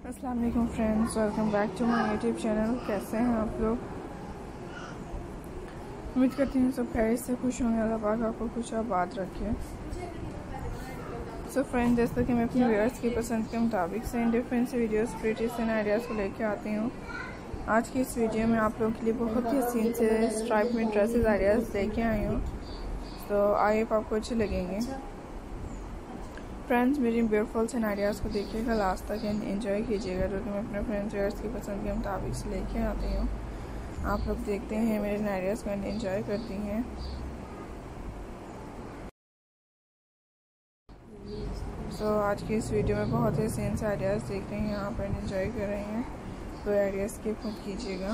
अस्सलाम वालेकुम friends, welcome back to my YouTube channel. कैसे हैं आप लोग? उम्मीद करती हूँ सब खैरियत से खुश होंगे। अल्लाह पाक आपको खुश आबाद रखे। सो फ्रेंड्स, जैसा कि मैं अपने व्यूअर्स की पसंद के मुताबिक से डिफरेंट से वीडियोस क्रिएटिव्स एंड आइडियाज़ को लेकर आती हूँ। आज की इस वीडियो में आप लोगों के लिए बहुत ही हसीन से स्ट्राइप में ड्रेसेस आइडियाज़ लेके आई हूँ। तो आई होप आपको अच्छे लगेंगे। फ्रेंड्स, मेरी ब्यूटीफुल से आइडियाज़ को देखिएगा लास्ट तक एंड एंजॉय कीजिएगा, जो कि मैं अपने फ्रेंड्स व्यूअर्स की पसंद के मुताबिक से लेके आती हूँ। आप लोग देखते हैं मेरे आइडियाज़ को एंड एंजॉय करती हैं। आज की इस वीडियो में बहुत ही सेंस आइडियाज़ देख रही हैं आप एंड एंजॉय कर रही हैं। तो आइडियाज़ स्किप मत कीजिएगा।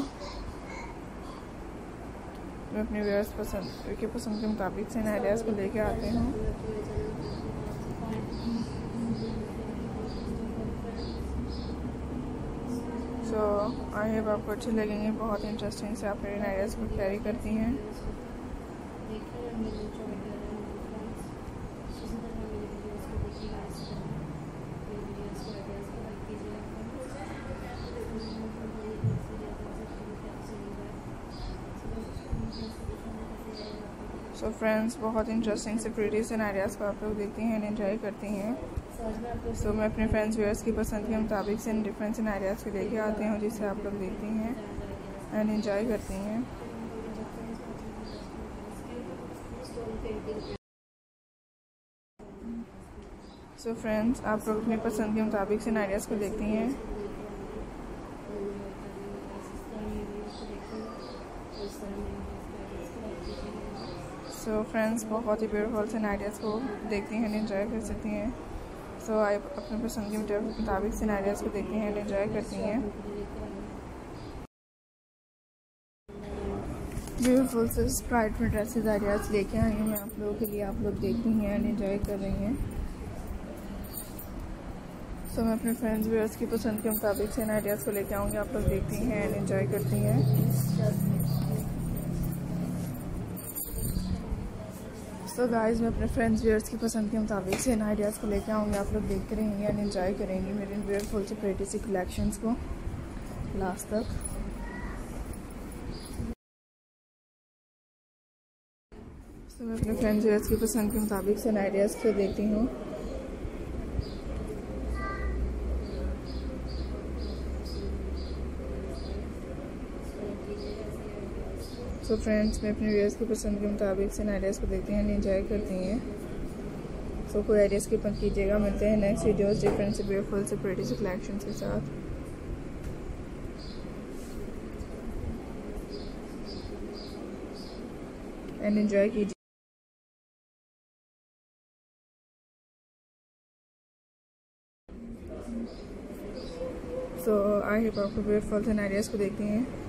मैं अपने व्यूअर्स के पसंद के मुताबिक से आइडियाज़ को लेके आते हूँ। आई होप आपको अच्छे लगेंगे। बहुत इंटरेस्टिंग से आप मेरे आइडियाज़ को कैरी करती हैं। फ्रेंड्स, बहुत इंटरेस्टिंग से प्रीटी से आइडियाज़ को आप लोग देखती हैं एंड एंजॉय करती हैं। मैं अपने फ्रेंड्स व्यूअर्स की पसंद के मुताबिक से डिफरेंट आइडियाज़ को लेके आती हूँ, जिसे आप लोग देखती हैं एंड एंजॉय करती हैं। फ्रेंड्स, आप लोग अपनी पसंद के मुताबिक से आइडियाज़ को देखती हैं। फ्रेंड्स, बहुत ही ब्यूटीफुल से आइडियाज़ को देखती हैं एंड एंजॉय कर सकती हैं। आप अपने पसंद के मुताबिक से आइडियाज़ को देखती हैं एंड एंजॉय करती हैं। ब्यूटीफुल से स्प्राइट में ड्रेसेस आइडियाज़ लेके आई हूँ मैं आप लोगों के लिए। आप लोग देखती हैं एंड एंजॉय कर रही हैं। मैं अपने फ्रेंड्स व्यूअर्स की पसंद के मुताबिक से आइडियाज़ को लेके आऊँगी। आप लोग देखती हैं एंड एंजॉय करती हैं। गाइस, मैं अपने फ्रेंड्स व्यूअर्स की पसंद के मुताबिक से आइडियाज़ को लेके आऊँगी। आप लोग देखते रहेंगे एंड एंजॉय करेंगे मेरे ब्यूटीफुल से प्रीटी सी कलेक्शंस को लास्ट तक। मैं अपने फ्रेंड्स व्यूअर्स की पसंद के मुताबिक से आइडियाज़ को देखती हूँ। फ्रेंड्स, मैं अपने व्यूअर्स की पसंद के मुताबिक से आइडियाज़ को देखती हैं एंड एंजॉय करती हैं। कोई आइडियाज़ की मत कीजिएगा। मिलते हैं नेक्स्ट वीडियोस डिफरेंट से ब्यूटीफुल से प्रीटी से कलेक्शंस के साथ। एंड एंजॉय कीजिए। आई होप आपको ब्यूटीफुल से आइडियाज़ को देखती हैं।